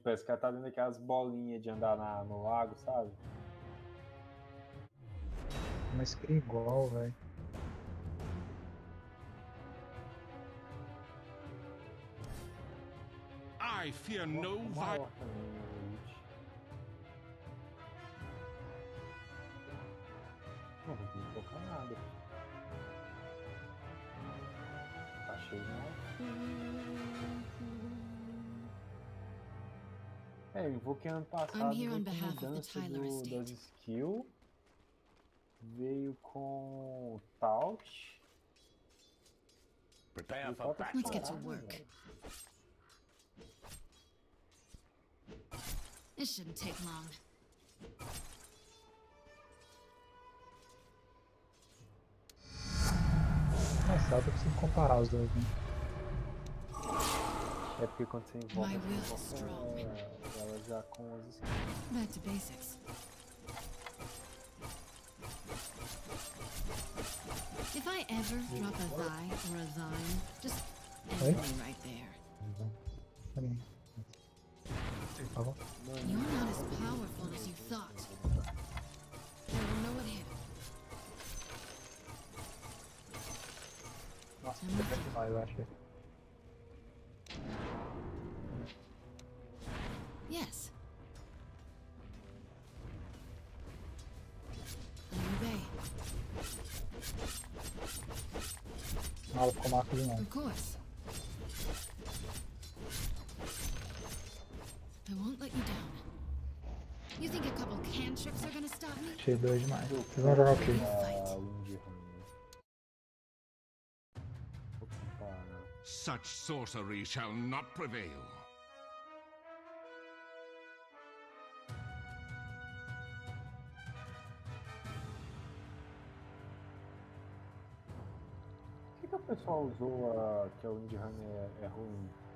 Parece que ela tá dando aquelas bolinhas de andar no lago, sabe? Mas que igual, velho. I fear no Uma violence. horta também, né, Elite. Não vou colocar nada. Tá cheio de eu invoquei ano passado, veio com mudança das skills. Veio com Touch. Prepare for battle. Let's get to work. This shouldn't take long. Mas sabe que eu preciso comparar os dois, né? É porque quando você invoca, ela já com as skills. Back to basics. If I ever drop a thy or a thine, just end me right there. You're not as powerful as you thought. I don't know what hit him. Nossa, eu acho. Yes. I obey. Mal ficou mato de novo. Of course. I won't let you down. You think a couple cantrips are gonna stop me? Achei dois demais. Vocês vão jogar o quê? Such sorcery shall not prevail. Por que o pessoal usou que a Wind Runner é ruim?